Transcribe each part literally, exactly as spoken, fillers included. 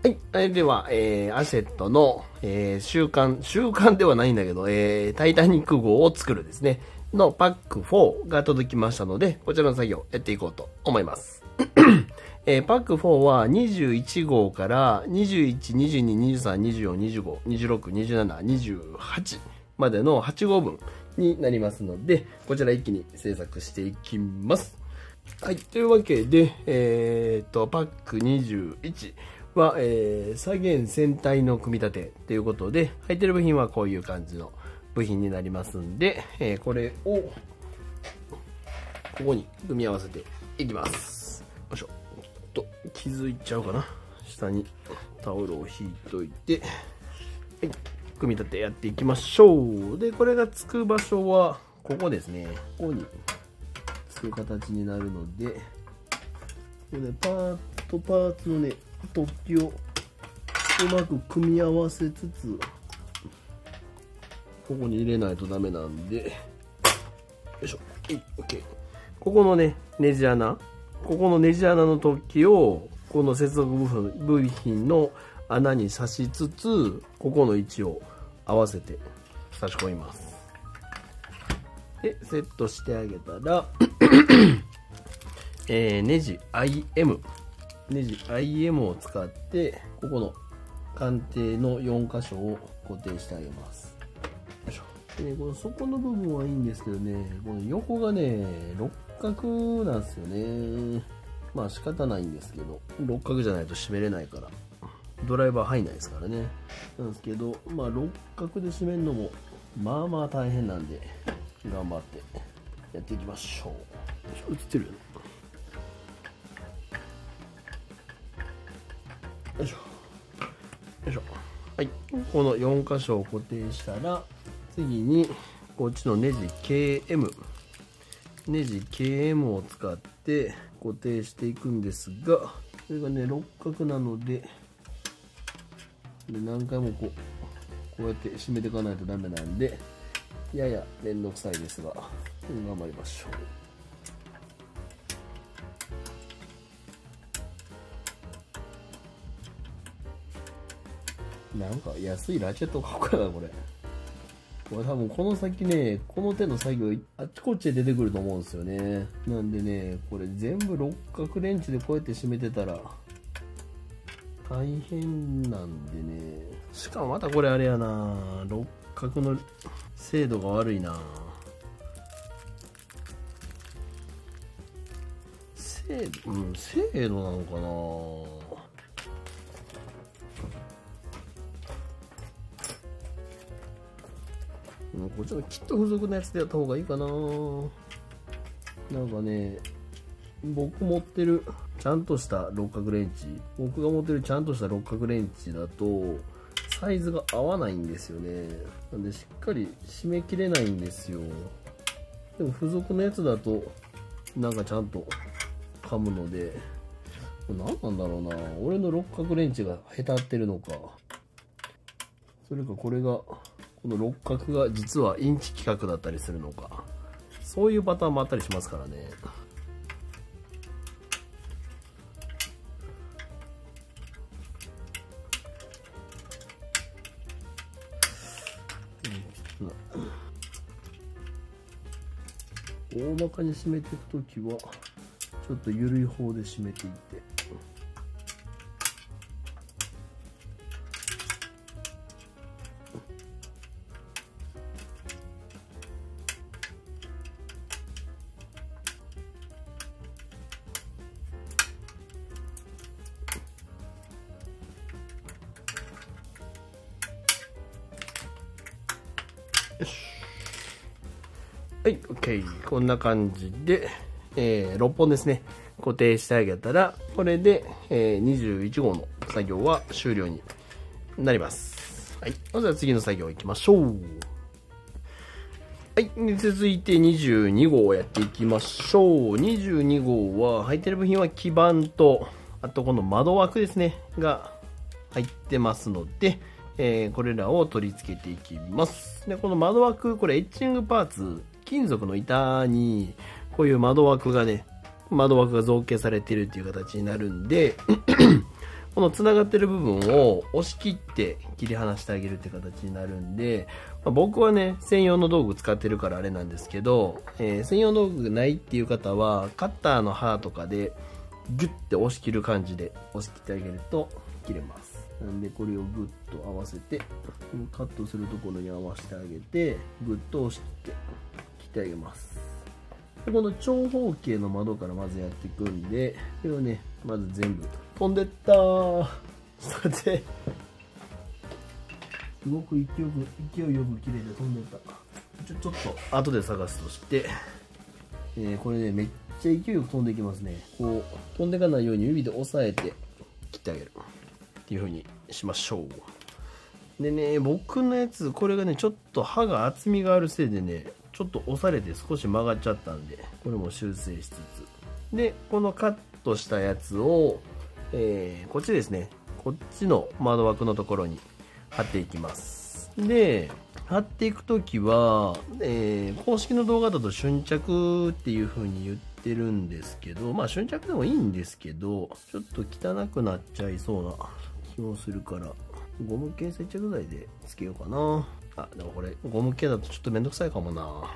はい。それでは、えー、アシェットの、えー、週刊、週刊ではないんだけど、えー、タイタニック号を作るですね、のパックフォーが届きましたので、こちらの作業やっていこうと思います。えー、パックフォーはにじゅういち号からにじゅういち、にじゅうに、にじゅうさん、にじゅうよん、にじゅうご、にじゅうろく、にじゅうなな、にじゅうはちまでのはち号分になりますので、こちら一気に制作していきます。はい。というわけで、えー、と、パックにじゅういちは、えー、左舷船体の組み立てということで、入ってる部品はこういう感じの部品になりますんで、えー、これを、ここに組み合わせていきます。よいしょ。ちょっと気づいちゃうかな。下にタオルを引いといて、はい。組み立てやっていきましょう。で、これがつく場所は、ここですね。ここにつく形になるので、これね、パーツとパーツのね、突起をうまく組み合わせつつ、ここに入れないとダメなんで、よいしょ。はい、OK。ここのね、ネジ穴、ここのネジ穴の突起を、この接続部分、部品の穴に刺しつつ、ここの位置を合わせて差し込みます。で、セットしてあげたら、えー、ネジ アイエム。ネジ アイエム を使って、ここの艦艇のよん箇所を固定してあげます。よいしょ。でね、この底の部分はいいんですけどね、この横がね、六角なんですよね。まあ仕方ないんですけど、六角じゃないと締めれないから、ドライバー入んないですからね。なんですけど、まあ六角で締めるのも、まあまあ大変なんで、頑張ってやっていきましょう。よいしょ、映ってるよね。よいしょ。よいしょ。はい。このよん箇所を固定したら、次に、こっちのネジ ケーエム。ネジ ケーエム を使って固定していくんですが、これがね、六角なので、で何回もこう、こうやって締めていかないとダメなんで、ややめんどくさいですが、頑張りましょう。なんか安いラチェット買おうかな、これ。これ多分この先ね、この手の作業あっちこっちで出てくると思うんですよね。なんでね、これ全部六角レンチでこうやって締めてたら大変なんでね。しかもまたこれあれやな、六角の精度が悪いな。精度、うん、精度なのかな。こっちのきっと付属のやつでやった方がいいかな。なんかね、僕持ってるちゃんとした六角レンチ、僕が持ってるちゃんとした六角レンチだとサイズが合わないんですよね。なんでしっかり締め切れないんですよ。でも付属のやつだとなんかちゃんと噛むので、何なんだろうな、俺の六角レンチがへたってるのか、それかこれがこの六角が実はインチ規格だったりするのか、そういうパターンもあったりしますからね。大まかに締めていくときはちょっと緩い方で締めていって、よし。はい、OK。こんな感じで、えー、ろっぽんですね。固定してあげたら、これで、えー、にじゅういち号の作業は終了になります。はい。まずは次の作業いきましょう。はい。続いてにじゅうに号をやっていきましょう。にじゅうに号は、入ってる部品は基板と、あとこの窓枠ですね、が入ってますので、えー、これらを取り付けていきます。で、この窓枠、これエッチングパーツ、金属の板に、こういう窓枠がね、窓枠が造形されているっていう形になるんで、 この繋がってる部分を押し切って切り離してあげるって形になるんで、まあ、僕はね、専用の道具使ってるからあれなんですけど、えー、専用道具ないっていう方は、カッターの刃とかでギュッて押し切る感じで押し切ってあげると切れます。なんでこれをグッと合わせて、カットするところに合わせてあげて、グッと押し切って切ってあげます。でこの長方形の窓からまずやっていくんで、これをね、まず全部飛んでったー。そして、すごく勢いよく、勢いよく切れて飛んでった。ちょ、ちょっと後で探すとして、えー、これね、めっちゃ勢いよく飛んでいきますね。こう、飛んでいかないように指で押さえて切ってあげる。っていう風にしましょう。でね、僕のやつ、これがね、ちょっと刃が厚みがあるせいでね、ちょっと押されて少し曲がっちゃったんで、これも修正しつつ。で、このカットしたやつを、えー、こっちですね。こっちの窓枠のところに貼っていきます。で、貼っていくときは、えー、公式の動画だと瞬着っていう風に言ってるんですけど、まあ瞬着でもいいんですけど、ちょっと汚くなっちゃいそうな気もするから、ゴム系接着剤でつけようかな。あ、でもこれゴム系だとちょっとめんどくさいかもな。こ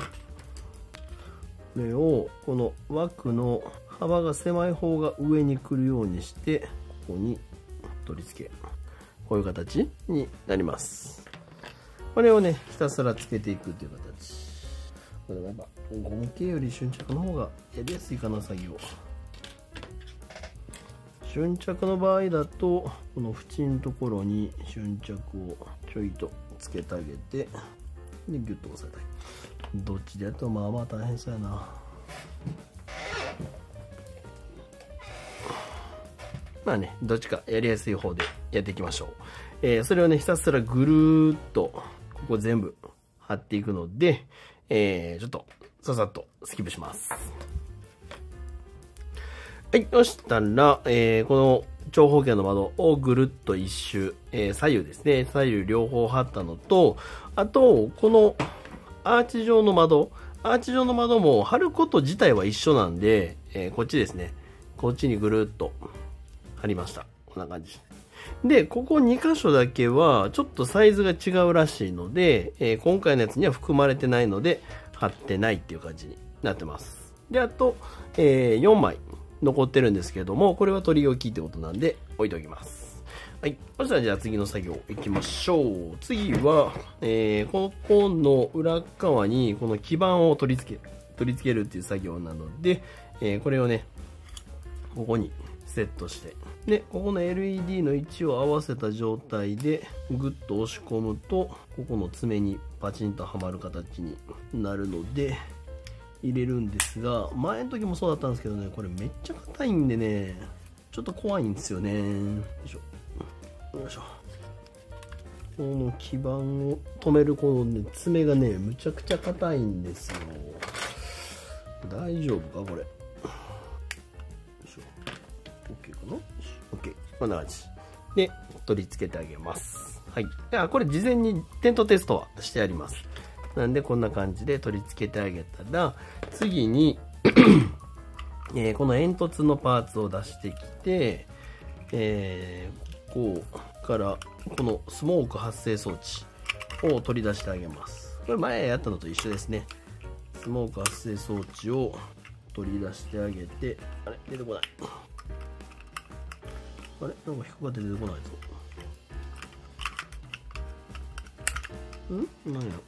れをこの枠の幅が狭い方が上に来るようにして、ここに取り付け、こういう形になります。これをね、ひたすらつけていくっていう形。これやっぱゴム系より瞬着の方がやりやすいかな、作業。瞬着の場合だと、この縁のところに瞬着をちょいとつけてあげて、でギュッと押さえたい。どっちでやってもまあまあ大変そうやな。まあね、どっちかやりやすい方でやっていきましょう。えー、それをね、ひたすらぐるーっとここ全部貼っていくので、えー、ちょっとささっとスキップします。はい、そしたら、えー、この長方形の窓をぐるっと一周、えー、左右ですね、左右両方貼ったのと、あと、このアーチ状の窓、アーチ状の窓も貼ること自体は一緒なんで、えー、こっちですね、こっちにぐるっと貼りました。こんな感じ。で、ここに箇所だけは、ちょっとサイズが違うらしいので、えー、今回のやつには含まれてないので、貼ってないっていう感じになってます。で、あと、えー、よんまい。残ってるんですけれども、これは取り置きってことなんで置いておきます。はい。そしたらじゃあ次の作業いきましょう。次は、えー、ここの裏側にこの基板を取り付け、取り付けるっていう作業なので、えー、これをね、ここにセットして、で、ここの エルイーディー の位置を合わせた状態でグッと押し込むと、ここの爪にパチンとはまる形になるので、入れるんですが、前の時もそうだったんですけどね、これめっちゃ硬いんでね、ちょっと怖いんですよね。よいしょ。よいしょ。この基板を止めるこの、ね、爪がね、むちゃくちゃ硬いんですよ。大丈夫かこれ。よいしょ。OK かな ?OK。こんな感じ。で、取り付けてあげます。はい。では、これ事前にテントテストはしてあります。なんでこんな感じで取り付けてあげたら、次に、えー、この煙突のパーツを出してきて、えー、こうからこのスモーク発生装置を取り出してあげます。これ前やったのと一緒ですね。スモーク発生装置を取り出してあげて、あれ出てこない。あれなんか引っかかって出てこないぞ。ん何や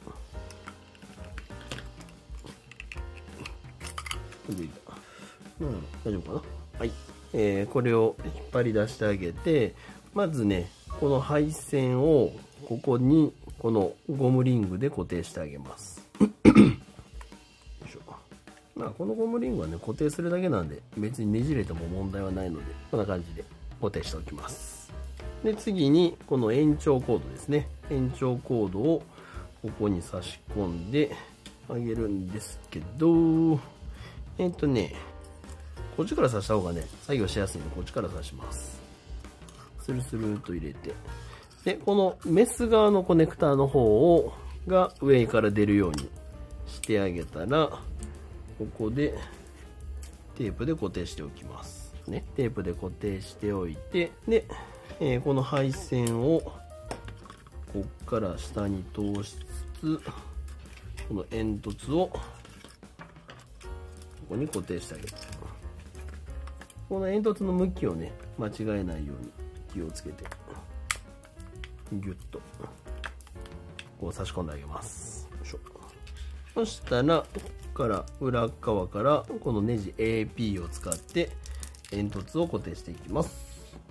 うん、大丈夫かな。はい、えー、これを引っ張り出してあげて、まずね、この配線をここにこのゴムリングで固定してあげます。よいしょ。まあこのゴムリングはね、固定するだけなんで別にねじれても問題はないので、こんな感じで固定しておきます。で、次にこの延長コードですね。延長コードをここに差し込んであげるんですけど、えっとね、こっちから刺した方がね、作業しやすいので、こっちから刺します。スルスルっと入れて。で、このメス側のコネクターの方を、が上から出るようにしてあげたら、ここでテープで固定しておきます。 ね、テープで固定しておいて、で、えー、この配線をこっから下に通しつつ、この煙突をここに固定してあげる。この煙突の向きをね、間違えないように気をつけてギュッとこう差し込んであげます。よいしょ。そしたらここから裏側からこのネジ エーピー を使って煙突を固定していきます。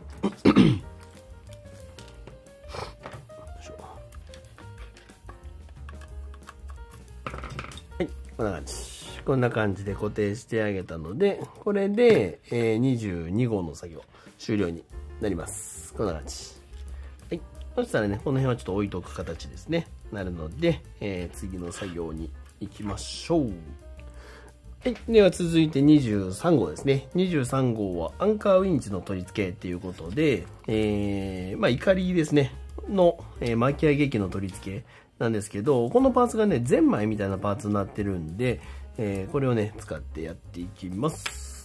はい、こんな感じ。こんな感じで固定してあげたので、これで、えー、にじゅうに号の作業終了になります。こんな感じ。はい。そしたらね、この辺はちょっと置いとく形ですね。なるので、えー、次の作業に行きましょう。はい。では続いてにじゅうさん号ですね。にじゅうさん号はアンカーウィンチの取り付けっていうことで、えー、まあ、怒りですね。の、えー、巻き上げ機の取り付けなんですけど、このパーツがね、ゼンマイみたいなパーツになってるんで、えー、これをね、使ってやっていきます。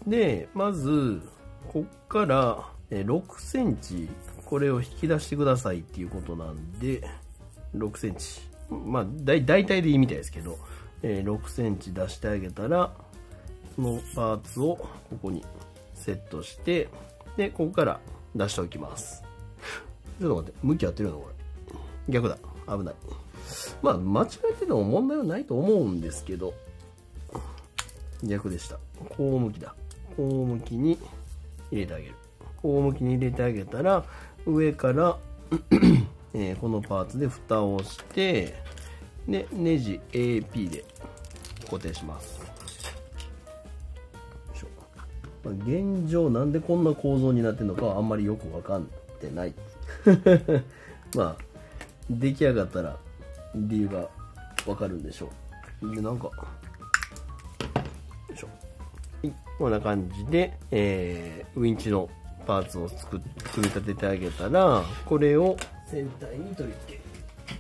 で、まず、こっから、えー、ろくセンチ、これを引き出してくださいっていうことなんで、ろくセンチ。まあ、だい、大体でいいみたいですけど、えー、ろくセンチ出してあげたら、このパーツをここにセットして、で、ここから出しておきます。ちょっと待って、向き合ってるのこれ。逆だ。危ない。まあ、間違えてても問題はないと思うんですけど、逆でした。こう向きだ。こう向きに入れてあげる。こう向きに入れてあげたら、上から、えー、このパーツで蓋をして、で、ネジ エーピー で固定します。まあ、現状なんでこんな構造になってるのかはあんまりよく分かってない。まあ、出来上がったら理由が分かるんでしょう。で、なんか、はい、こんな感じで、えー、ウィンチのパーツを作っ組み立ててあげたら、これを船体に取り付ける。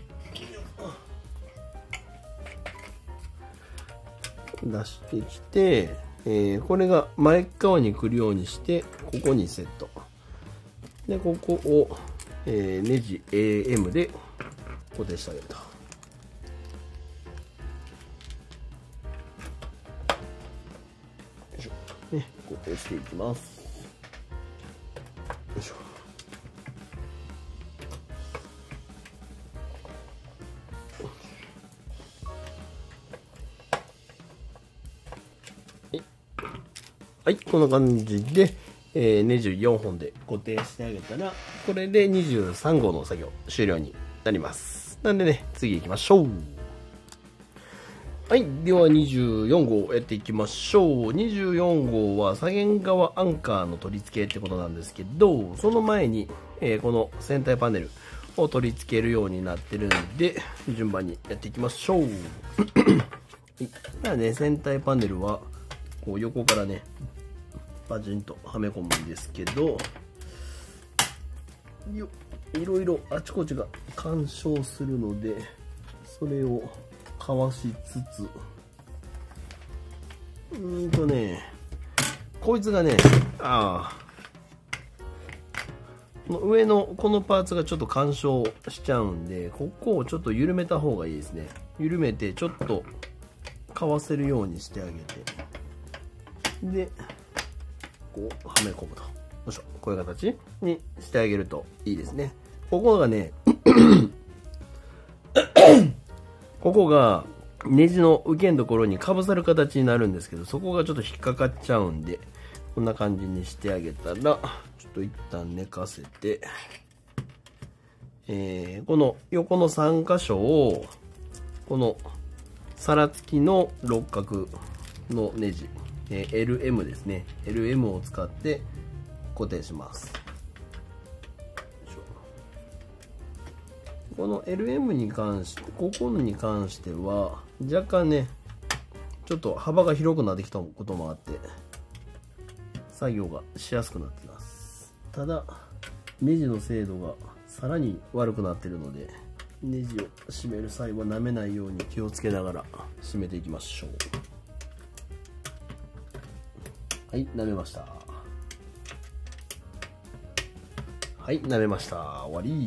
出してきて、えー、これが前側に来るようにして、ここにセット。で、ここを、えー、ネジ エーエム で固定してあげると。ね、固定していきます。よいしょ。はい、はい、こんな感じで、えー、ネジよんほんで固定してあげたら、これでにじゅうさん号の作業終了になります。なんでね、次行きましょう。はい。ではにじゅうよん号やっていきましょう。にじゅうよん号は左舷側アンカーの取り付けってことなんですけど、その前に、えー、この船体パネルを取り付けるようになってるんで、順番にやっていきましょう。はい。だね、船体パネルは、こう横からね、パチンとはめ込むんですけど、よいろいろあちこちが干渉するので、それをかわしつつ、うーんとね、こいつがね、ああ、この上のこのパーツがちょっと干渉しちゃうんで、ここをちょっと緩めた方がいいですね。緩めてちょっとかわせるようにしてあげて、で、こうはめ込むと。よいしょ、こういう形にしてあげるといいですね。ここがね、ここがネジの受けのところにかぶさる形になるんですけど、そこがちょっと引っかかっちゃうんで、こんな感じにしてあげたら、ちょっと一旦寝かせて、えー、この横のさん箇所を、この皿付きの六角のネジ、えー、エルエム ですね。エルエム を使って固定します。この エルエム に関して、ここに関しては、若干ね、ちょっと幅が広くなってきたこともあって、作業がしやすくなっています。ただ、ネジの精度がさらに悪くなっているので、ネジを締める際は舐めないように気をつけながら締めていきましょう。はい、舐めました。 はい、舐めました。終わり。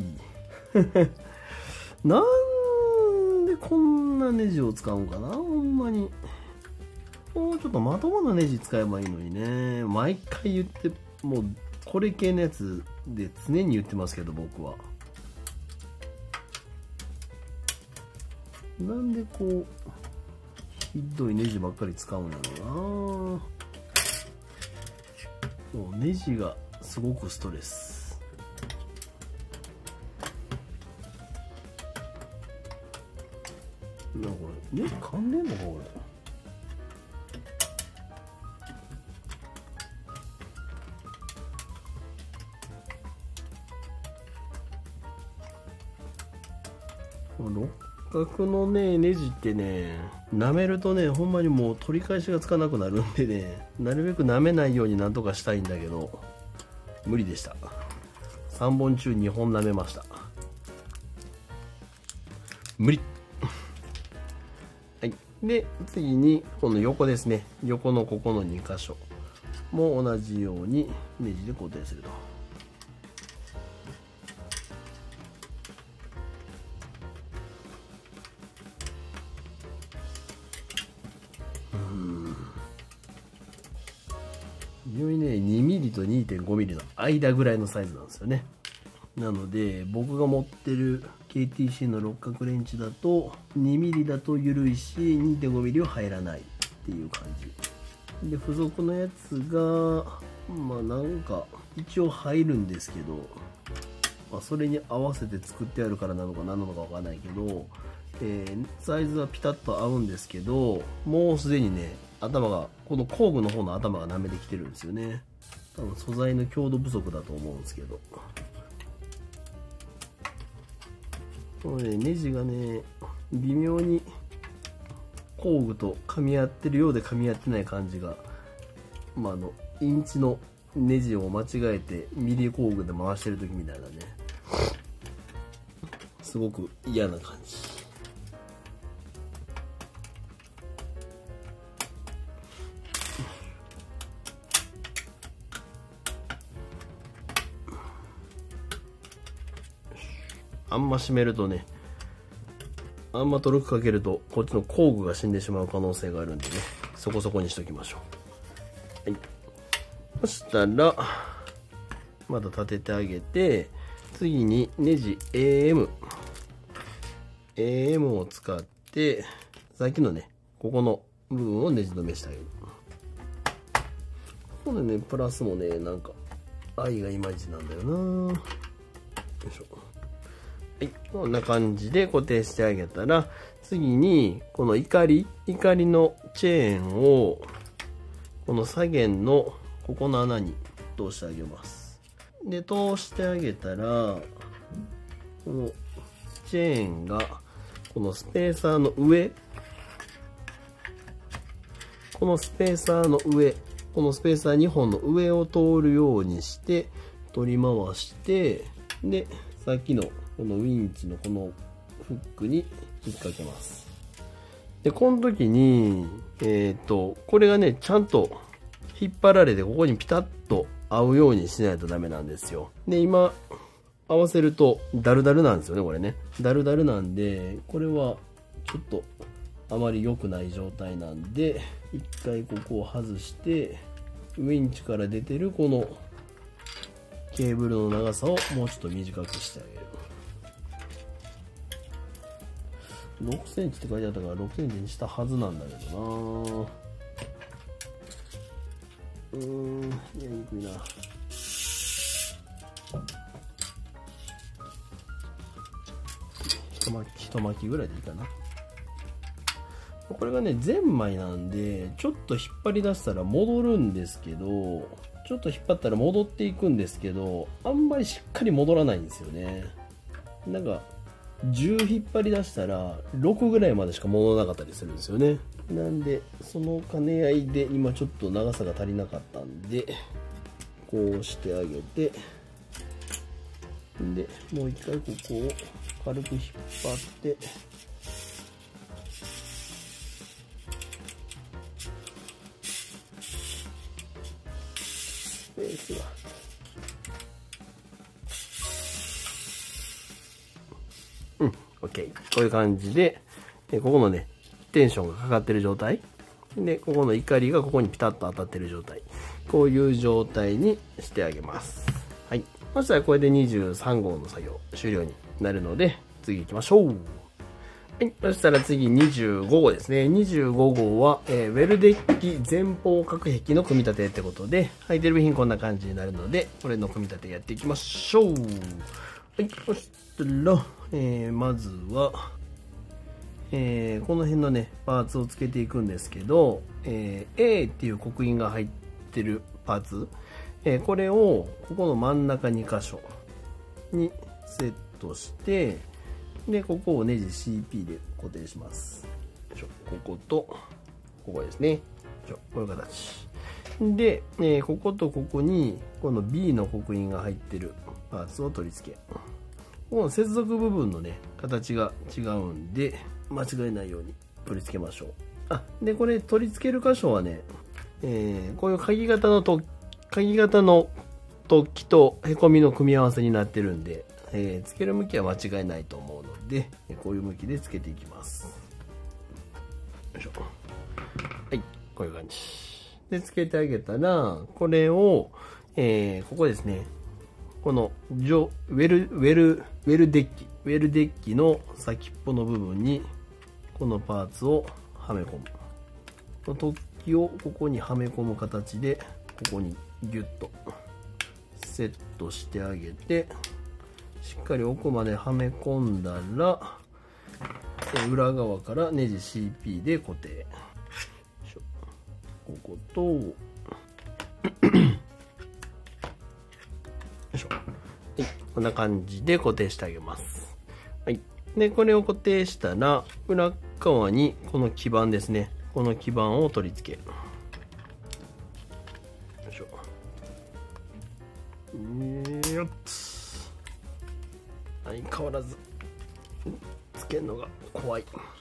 なんでこんなネジを使うんかな、ほんまに。もうちょっとまともなネジ使えばいいのにね。毎回言って、もうこれ系のやつで常に言ってますけど、僕は。なんでこう、ひどいネジばっかり使うんだろうな。そう、ネジがすごくストレス。なんかこれ、ネジ噛んでんのかこれ。六角のねネジってね、舐めるとねほんまにもう取り返しがつかなくなるんでね、なるべく舐めないようになんとかしたいんだけど無理でした。さんぼん中にほん舐めました。無理。はい。で次にこの横ですね、横のここのに箇所も同じようにネジで固定すると。非常にね にミリと にてんごミリの間ぐらいのサイズなんですよね。なので僕が持ってる ケーティーシー の六角レンチだとにミリだと緩いし にてんごミリは入らないっていう感じで、付属のやつがまあなんか一応入るんですけど、まあ、それに合わせて作ってあるからなのか何なのかわかんないけど、えー、サイズはピタッと合うんですけど、もうすでにね頭がこの工具の方の頭が舐めてきてるんですよね。多分素材の強度不足だと思うんですけど、このねネジがね微妙に工具と噛み合ってるようで噛み合ってない感じが、まあ、あのインチのネジを間違えてミリ工具で回してる時みたいなね、すごく嫌な感じ。あんま締めるとね、あんまトルクかけるとこっちの工具が死んでしまう可能性があるんでね、そこそこにしときましょう。はい、そしたらまた立ててあげて、次にネジ エーエム エーエム を使ってさっきのねここの部分をネジ止めしてあげる。ここでねプラスもねなんか愛がいまいちなんだよな。よいしょ。はい、こんな感じで固定してあげたら、次にこの怒り怒りのチェーンをこの左舷のここの穴に通してあげます。で通してあげたら、このチェーンがこのスペーサーの上、このスペーサーの上、このスペーサーにほんの上を通るようにして取り回して、でさっきのこのウィンチのこのフックに引っ掛けます。でこの時にえっとこれがねちゃんと引っ張られてここにピタッと合うようにしないとダメなんですよ。で今合わせるとダルダルなんですよね、これねダルダルなんで、これはちょっとあまり良くない状態なんで、一回ここを外してウィンチから出てるこのケーブルの長さをもうちょっと短くしてあげる。ろくセンチって書いてあったからろくセンチにしたはずなんだけどな。うーん、やりにくいな。一巻き一巻きぐらいでいいかな。これがねゼンマイなんでちょっと引っ張り出したら戻るんですけど、ちょっと引っ張ったら戻っていくんですけど、あんまりしっかり戻らないんですよね。なんかじゅう引っ張り出したらろくぐらいまでしか戻らなかったりするんですよね。なんでその兼ね合いで今ちょっと長さが足りなかったんでこうしてあげて、でもう一回ここを軽く引っ張ってスペースが OK。こういう感じで、ここのね、テンションがかかってる状態。で、ここの怒りがここにピタッと当たってる状態。こういう状態にしてあげます。はい。そしたらこれでにじゅうさん号の作業終了になるので、次行きましょう。はい。そしたら次にじゅうご号ですね。にじゅうご号は、えー、ウェルデッキ前方隔壁の組み立てってことで、履いてる部品こんな感じになるので、これの組み立てやっていきましょう。はい。そしたら、えー、まずは、えー、この辺のね、パーツをつけていくんですけど、えー、A っていう刻印が入ってるパーツ、えー、これをここの真ん中に箇所にセットして、で、ここをネジ シーピー で固定します。ここと、ここですね。こういう形。で、えー、こことここに、この B の刻印が入ってるパーツを取り付け。この接続部分のね、形が違うんで、間違えないように取り付けましょう。あ、で、これ取り付ける箇所はね、えー、こういう鍵型のと、鍵型の突起とへこみの組み合わせになってるんで、えー、付ける向きは間違いないと思うので、こういう向きで付けていきます。よいしょ。はい、こういう感じ。で、付けてあげたら、これを、えー、ここですね。このウェル、ウェル、ウェルデッキ、ウェルデッキの先っぽの部分に、このパーツをはめ込む。この突起をここにはめ込む形で、ここにギュッとセットしてあげて、しっかり奥まではめ込んだら、裏側からネジ シーピー で固定。ここと、よいしょ。はい、こんな感じで固定してあげます。はい。で、これを固定したら、裏側にこの基板ですね。この基板を取り付け。よいしょ。よっつ。相変わらず、つけるのが怖い。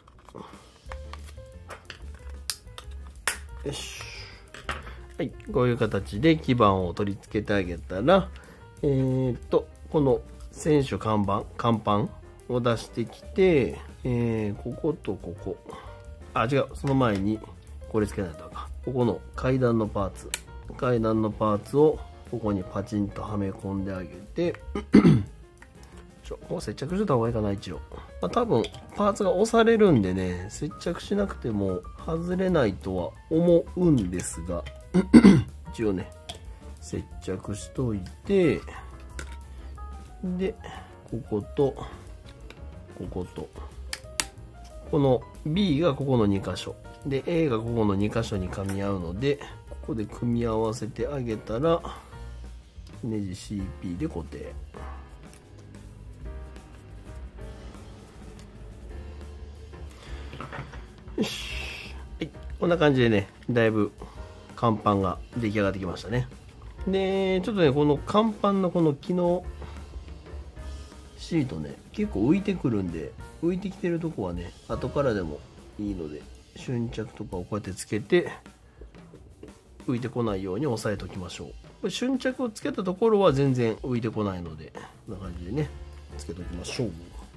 よし。はい。こういう形で基板を取り付けてあげたら、えーっと、この選手看板、看板を出してきて、えー、こことここ。あ、違う。その前に、これ付けないとあかん。ここの階段のパーツ。階段のパーツを、ここにパチンとはめ込んであげて、ちょ、もう接着してた方がいいかな、一応。まあ、多分、パーツが押されるんでね、接着しなくても外れないとは思うんですが、一応ね、接着しといて、で、ここと、ここと、この B がここのに箇所。で、A がここのに箇所に噛み合うので、ここで組み合わせてあげたら、ネジ シーピー で固定。よし。はい。こんな感じでね、だいぶ甲板が出来上がってきましたね。で、ちょっとね、この甲板のこの機能シートね、結構浮いてくるんで、浮いてきてるとこはね、後からでもいいので、瞬着とかをこうやってつけて、浮いてこないように押さえておきましょう。これ瞬着をつけたところは全然浮いてこないので、こんな感じでね、つけておきましょう。よ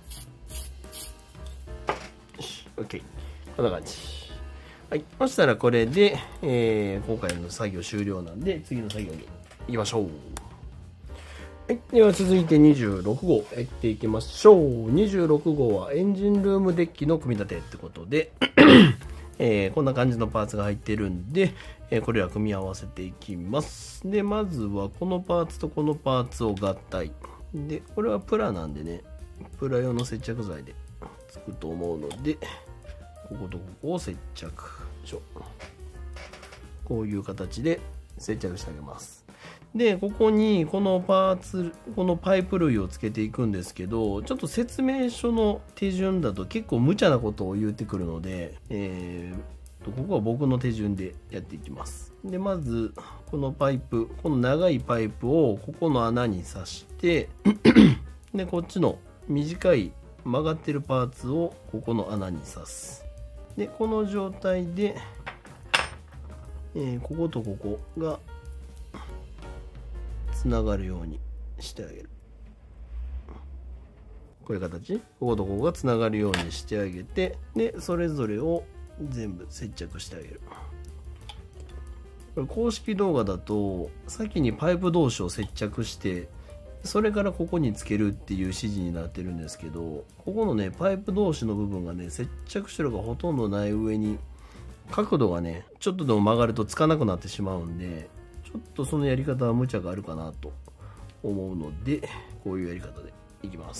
し、OK。こんな感じ。はい。そしたらこれで、えー、今回の作業終了なんで、次の作業に行きましょう。はい。では続いてにじゅうろく号やっていきましょう。にじゅうろく号はエンジンルームデッキの組み立てってことで、えー、こんな感じのパーツが入ってるんで、えー、これら組み合わせていきます。で、まずはこのパーツとこのパーツを合体。で、これはプラなんでね、プラ用の接着剤でつくと思うので、こことここを接着。こういう形で接着してあげます。で、ここにこのパーツ、このパイプ類をつけていくんですけど、ちょっと説明書の手順だと結構無茶なことを言ってくるので、えー、ここは僕の手順でやっていきます。で、まず、このパイプ、この長いパイプをここの穴に刺して、で、こっちの短い曲がってるパーツをここの穴に刺す。で、この状態で、えー、こことここがつながるようにしてあげる。 こういう形、こことここがつながるようにしてあげて、でそれぞれを全部接着してあげる。これ公式動画だと先にパイプ同士を接着してそれからここにつけるっていう指示になってるんですけど、ここのねパイプ同士の部分がね接着処理がほとんどない上に角度がねちょっとでも曲がるとつかなくなってしまうんで、ちょっとそのやり方は無茶があるかなと思うので、こういうやり方でいきます。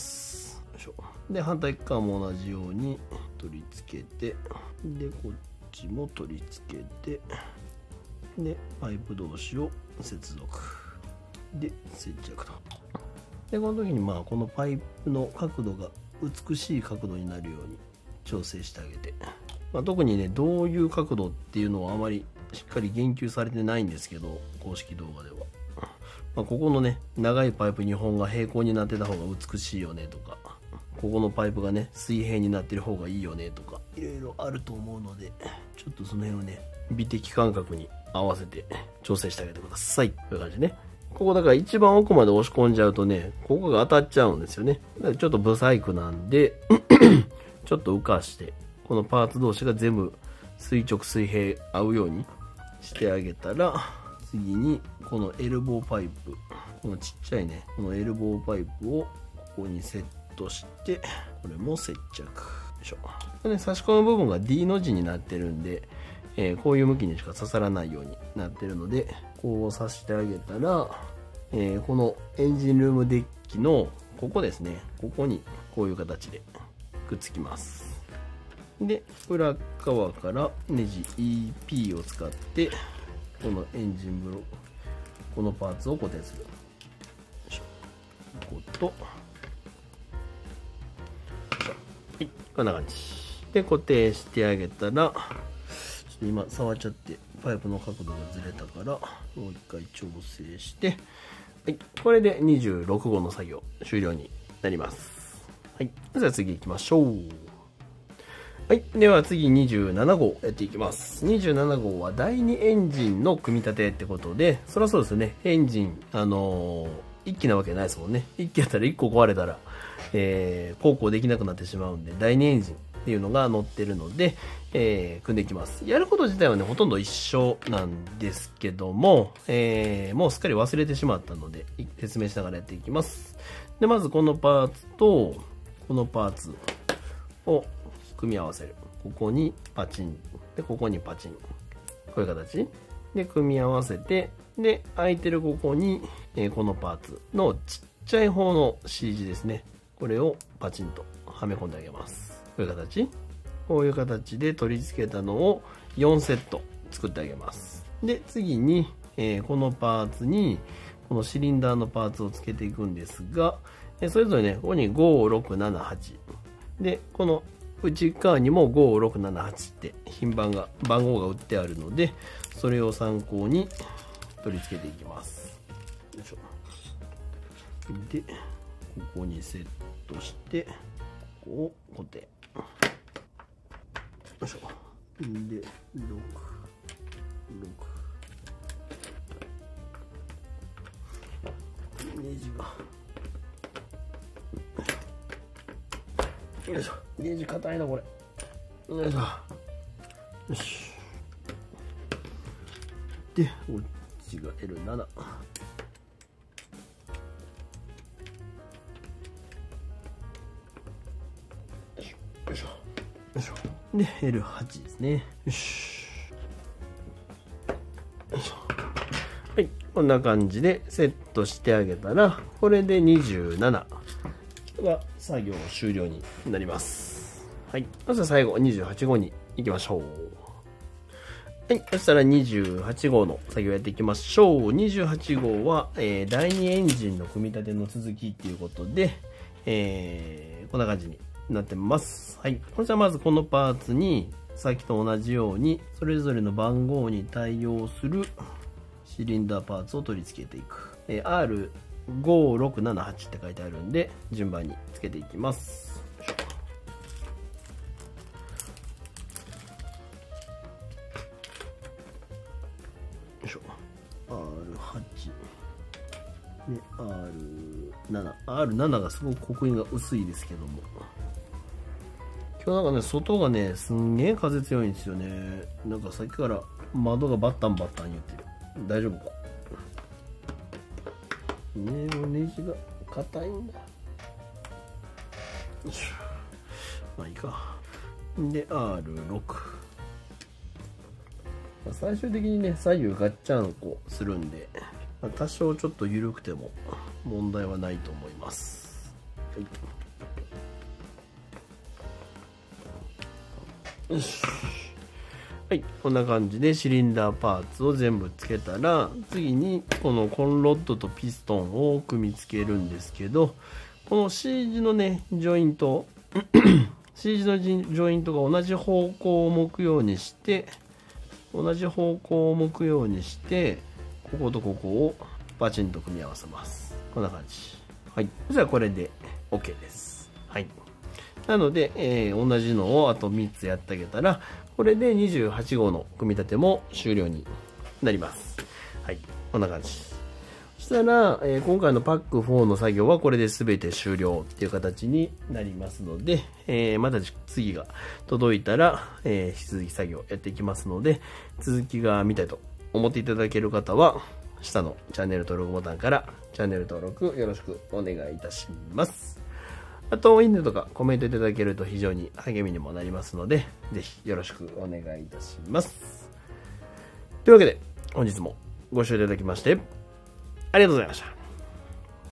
よいしょ。で反対側も同じように取り付けて、でこっちも取り付けて、でパイプ同士を接続で接着と。でこの時にまあこのパイプの角度が美しい角度になるように調整してあげて、まあ、特にねどういう角度っていうのはあまりしっかり言及されてないんですけど、公式動画では、まあ、ここのね長いパイプにほんが平行になってた方が美しいよねとか、ここのパイプがね水平になってる方がいいよねとか、いろいろあると思うので、ちょっとその辺をね美的感覚に合わせて調整してあげてください。こういう感じね。ここだから一番奥まで押し込んじゃうとね、ここが当たっちゃうんですよね。だからちょっとブサイクなんでちょっと浮かしてこのパーツ同士が全部垂直水平合うようにしてあげたら、次にこのエルボーパイプ、このちっちゃいねこのエルボーパイプをここにセットして、これも接着。よいしょ。で、ね、差し込む部分が D の字になってるんで、えー、こういう向きにしか刺さらないようになってるので、こう刺してあげたら、えー、このエンジンルームデッキのここですね、ここにこういう形でくっつきます。で裏側からネジ イーピー を使ってこのエンジンブロック、このパーツを固定する。よいしょ。ここと、よいしょ。はい、こんな感じで固定してあげたら、ちょっと今触っちゃってパイプの角度がずれたから、もう一回調整して、はい、これでにじゅうろく号の作業終了になります。はい、じゃあ次行きましょう。はい。では次にじゅうなな号やっていきます。にじゅうなな号はだいにエンジンの組み立てってことで、そりゃそうですね。エンジン、あのー、いっきなわけないですもんね。いっきやったらいっこ壊れたら、えー、航行できなくなってしまうんで、だいにエンジンっていうのが乗ってるので、えー、組んでいきます。やること自体はね、ほとんど一緒なんですけども、えー、もうすっかり忘れてしまったので、説明しながらやっていきます。で、まずこのパーツと、このパーツを、組み合わせる。ここにパチンでここにパチン、こういう形で組み合わせて、で空いてるここに、えー、このパーツのちっちゃい方の シー 字ですね、これをパチンとはめ込んであげます。こういう形こういう形で取り付けたのをよんセット作ってあげます。で次に、えー、このパーツにこのシリンダーのパーツをつけていくんですが、えー、それぞれねここにご、ろく、なな、はちで、この内側にもご、ろく、なな、はちって品番が番号が打ってあるので、それを参考に取り付けていきます。よいしょ。でここにセットしてここを固定。よいしょ。でろく、ろくネジがよいしょ。ゲージ硬いなこれ。よいしょ。よし。でこっちが エルなな。よいしょよいしょよいしょ。で エルはち ですね。よし。よいしょ。はい、こんな感じでセットしてあげたら、これでにじゅうななが作業終了になります。はい。そしたら最後にじゅうはち号に行きましょう。はい。そしたらにじゅうはち号の作業やっていきましょう。にじゅうはち号は、えー、だいにエンジンの組み立ての続きっていうことで、えー、こんな感じになってます。はい。そしたらまずこのパーツに、さっきと同じように、それぞれの番号に対応するシリンダーパーツを取り付けていく。えー、アールご、ろく、なな、はちって書いてあるんで、順番につけていきます。よいしょ。アールはち で アーアールなな、アールなな がすごく刻印が薄いですけども。今日なんかね、外がね、すんげえ風強いんですよね。なんかさっきから窓がバッタンバッタン言ってる。大丈夫かねえ、ネジが硬いんだ。よいしょ。まあいいか。で、アールろく。最終的にね、左右ガッチャンコするんで、多少ちょっと緩くても問題はないと思います。はい。よし。はい、こんな感じでシリンダーパーツを全部つけたら、次にこのコンロッドとピストンを組み付けるんですけど、この C 字のね、ジョイント、C 字のジョイントが同じ方向を向くようにして、同じ方向を向くようにして、こことここをバチンと組み合わせます。こんな感じ。はい。じゃあこれで OK です。はい。なので、えー、同じのをあとみっつやってあげたら、これでにじゅうはち号の組み立ても終了になります。はい。こんな感じ。そしたら、えー、今回のパックフォーの作業はこれで全て終了っていう形になりますので、えー、また次が届いたら、えー、引き続き作業やっていきますので、続きが見たいと思っていただける方は、下のチャンネル登録ボタンからチャンネル登録よろしくお願いいたします。あと、いいねとかコメントいただけると非常に励みにもなりますので、ぜひよろしくお願いいたします。というわけで、本日もご視聴いただきまして、ありがとうございました。